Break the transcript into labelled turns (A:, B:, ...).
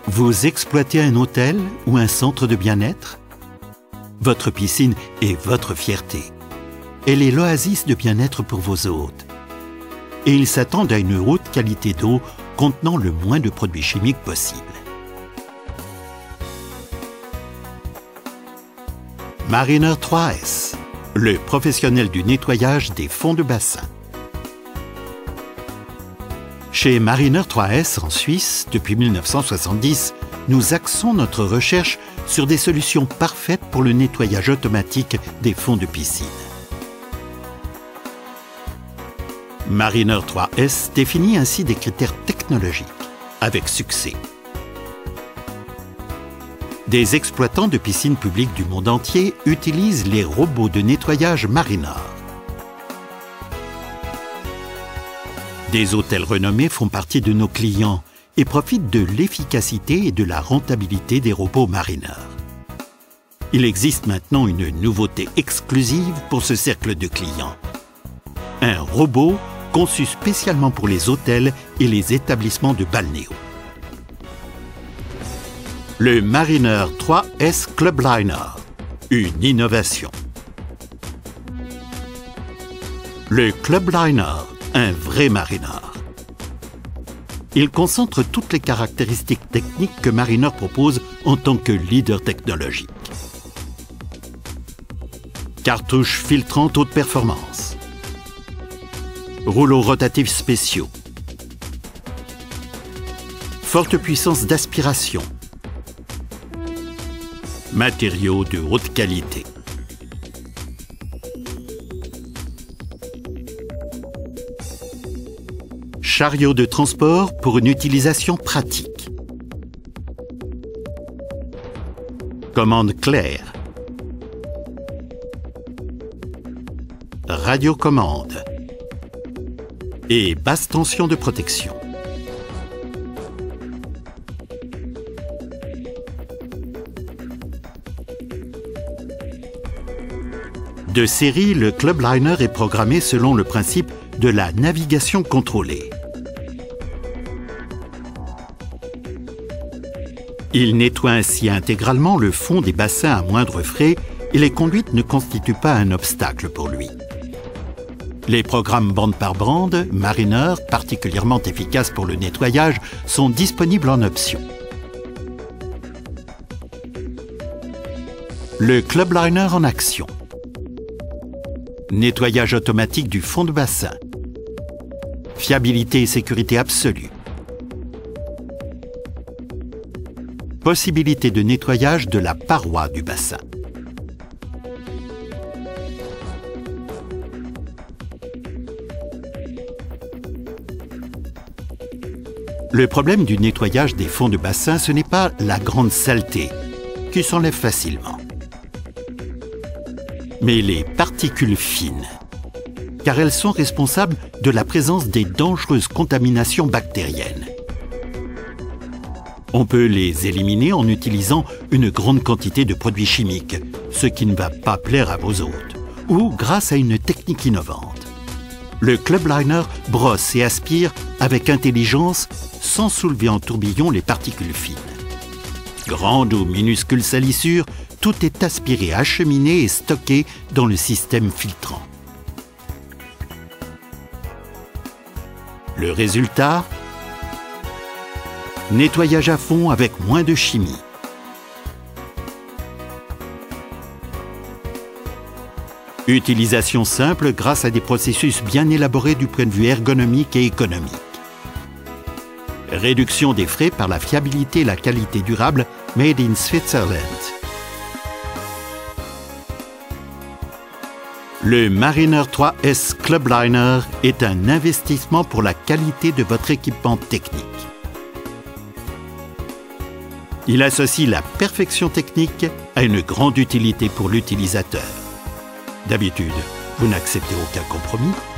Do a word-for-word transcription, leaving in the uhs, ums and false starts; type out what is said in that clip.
A: Vous exploitez un hôtel ou un centre de bien-être? Votre piscine est votre fierté. Elle est l'oasis de bien-être pour vos hôtes. Et ils s'attendent à une haute qualité d'eau contenant le moins de produits chimiques possible. Mariner trois S, le professionnel du nettoyage des fonds de bassin. Chez Mariner trois S en Suisse, depuis mille neuf cent soixante-dix, nous axons notre recherche sur des solutions parfaites pour le nettoyage automatique des fonds de piscine. Mariner trois S définit ainsi des critères technologiques, avec succès. Des exploitants de piscines publiques du monde entier utilisent les robots de nettoyage Mariner. Des hôtels renommés font partie de nos clients et profitent de l'efficacité et de la rentabilité des robots Mariner. Il existe maintenant une nouveauté exclusive pour ce cercle de clients. Un robot conçu spécialement pour les hôtels et les établissements de balnéo. Le Mariner trois S Club Liner, une innovation. Le Club Liner, un vrai Mariner. Il concentre toutes les caractéristiques techniques que Mariner propose en tant que leader technologique. Cartouches filtrantes haute performance. Rouleaux rotatifs spéciaux. Forte puissance d'aspiration. Matériaux de haute qualité. Chariot de transport pour une utilisation pratique. Commande claire. Radiocommande. Et basse tension de protection. De série, le Club Liner est programmé selon le principe de la navigation contrôlée. Il nettoie ainsi intégralement le fond des bassins à moindre frais et les conduites ne constituent pas un obstacle pour lui. Les programmes bande par bande, Mariner, particulièrement efficaces pour le nettoyage, sont disponibles en option. Le Club Liner en action. Nettoyage automatique du fond de bassin. Fiabilité et sécurité absolue. Possibilité de nettoyage de la paroi du bassin. Le problème du nettoyage des fonds de bassin, ce n'est pas la grande saleté, qui s'enlève facilement, mais les particules fines, car elles sont responsables de la présence des dangereuses contaminations bactériennes. On peut les éliminer en utilisant une grande quantité de produits chimiques, ce qui ne va pas plaire à vos hôtes, ou grâce à une technique innovante. Le Club Liner brosse et aspire avec intelligence sans soulever en tourbillon les particules fines. Grande ou minuscule salissure, tout est aspiré, acheminé et stocké dans le système filtrant. Le résultat ? Nettoyage à fond avec moins de chimie. Utilisation simple grâce à des processus bien élaborés du point de vue ergonomique et économique. Réduction des frais par la fiabilité et la qualité durable made in Switzerland. Le Mariner trois S Club Liner est un investissement pour la qualité de votre équipement technique. Il associe la perfection technique à une grande utilité pour l'utilisateur. D'habitude, vous n'acceptez aucun compromis.